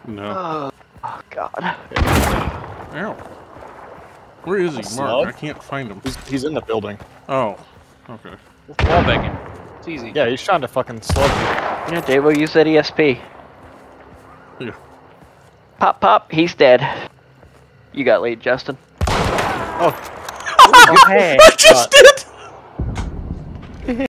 No. Oh God. Ow. Where is he, Mark? I can't find him. He's in the building. Oh. Okay. Wall banging. It's easy. Yeah, he's trying to fucking slug you. Yeah, Davo, use that ESP. Yeah. Pop, pop. He's dead. You got lead, Justin. Oh. Hey. I just did!